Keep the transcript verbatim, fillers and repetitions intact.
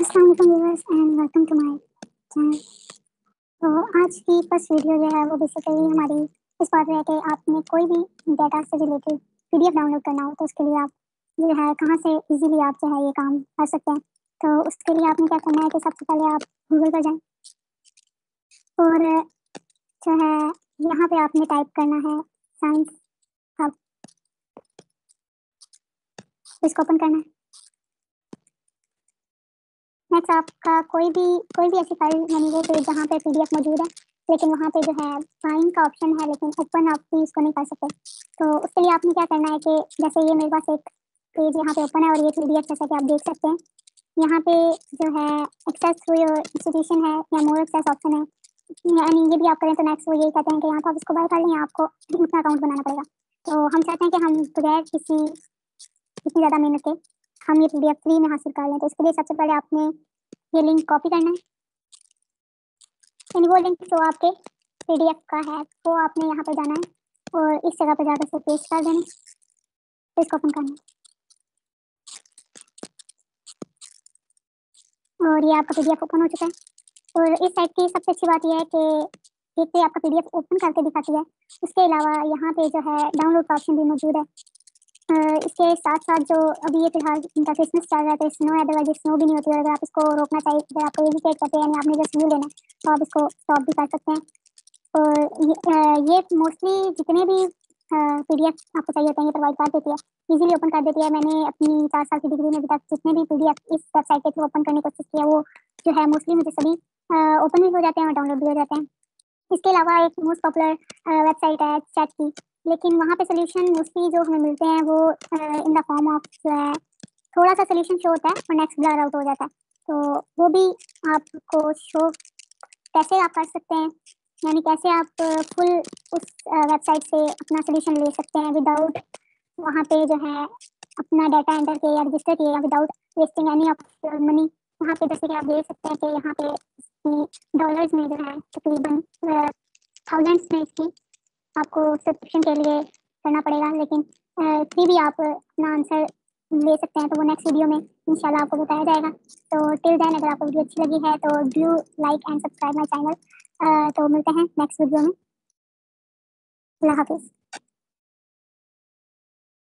अस्सलाम वालेकुम viewers and welcome to my channel. तो आज की फर्स्ट वीडियो जो है वो बेसिकली हमारी इस बात में है कि आपने कोई भी डाटा से रिलेटेड पीडीएफ डाउनलोड करना हो तो उसके लिए आप जो है कहाँ से इजीली आप जो है ये काम कर सकते हैं। तो उसके लिए आपने क्या करना है कि सबसे पहले आप गूगल पर जाएं और जो है यहाँ पे आपने टाइप करना है साइंस हब, इसको ओपन करना है। नेक्स्ट आपका कोई भी कोई भी ऐसी फाइल यानी वो पेज जहाँ पे पीडीएफ मौजूद है लेकिन वहाँ पे जो है फाइंड का ऑप्शन है लेकिन ओपन आप भी इसको नहीं कर सकते। तो उसके लिए आपने क्या करना है कि जैसे ये मेरे पास एक पेज यहाँ पे ओपन है और ये पीडीएफ जैसा कि आप देख सकते हैं यहाँ पे जो है एक्सेस टू योर इंस्टीट्यूशन है या मोर एक्सेस ऑप्शन है, यानी ये भी आप करें तो नेक्स्ट वो यही कहते हैं कि यहाँ पर आप इसको बाय कर लें, आपको अपना अकाउंट बनाना पड़ेगा। तो हम चाहते हैं कि हम बगैर किसी इतनी ज़्यादा मेहनत के हम ये पीडीएफ फ्री में हासिल कर लें। तो इसके लिए सबसे पहले आपने ये लिंक कॉपी करना है, यानी वो लिंक जो आपके पीडीएफ का है वो आपने यहाँ पे जाना है और इस जगह पे जाकर से पेस्ट कर देना, तो इसको ओपन करना है और ये आपका पीडीएफ ओपन हो चुका है। और इस साइट की सबसे अच्छी बात यह है कि एक तो आपका पीडीएफ ओपन करके दिखाती है, उसके अलावा यहाँ पे जो है डाउनलोड का ऑप्शन भी मौजूद है। अ, इसके साथ साथ जो अभी ये फिलहाल इनका क्रिसमस चल रहा है तो स्नो है, अदरवाइज स्नो भी नहीं होती है। अगर आप इसको रोकना चाहिए, अगर आपको इरिटेट करते हैं यानी आपने जस्ट व्यू लेना है तो आप इसको स्टॉप भी कर सकते हैं। और ये अ, ये मोस्टली जितने भी पीडीएफ आपको चाहिए होते हैं ये प्रोवाइड कर देती है, इजीली ओपन कर देती है। मैंने अपनी चार साल की डिग्री में अभी तक जितने भी पीडीएफ इस वेबसाइट के थ्रू ओपन करने की कोशिश की है वो जो है मोस्टली मुझे सभी ओपन भी हो जाते हैं और डाउनलोड भी हो जाते हैं। इसके अलावा एक मोस्ट पॉपुलर वेबसाइट है चैट की, लेकिन वहाँ पे सोल्यूशन मोस्टली जो हमें मिलते हैं वो इन द फॉर्म ऑफ जो है थोड़ा सा सोल्यूशन शो होता है और नेक्स्ट ब्लर आउट हो जाता है। तो वो भी आपको शो कैसे आप कर सकते हैं, यानी कैसे आप फुल उस वेबसाइट से अपना सोल्यूशन ले सकते हैं विदाउट वहाँ पे जो है अपना डाटा एंटर किए या रजिस्टर किए या without wasting any of money. वहाँ पे जैसे कि आप देख सकते हैं कि यहाँ पे डॉलर्स में जो है तकरीबन थाउजेंड्स में इसकी आपको सब्सक्रिप्शन के लिए करना पड़ेगा, लेकिन फिर भी आप अपना आंसर ले सकते हैं। तो वो नेक्स्ट वीडियो में इंशाल्लाह आपको बताया जाएगा। तो टिल देन अगर आपको वीडियो अच्छी लगी है तो do like and subscribe my channel. तो मिलते हैं नेक्स्ट वीडियो में। अल्लाह हाफिज़।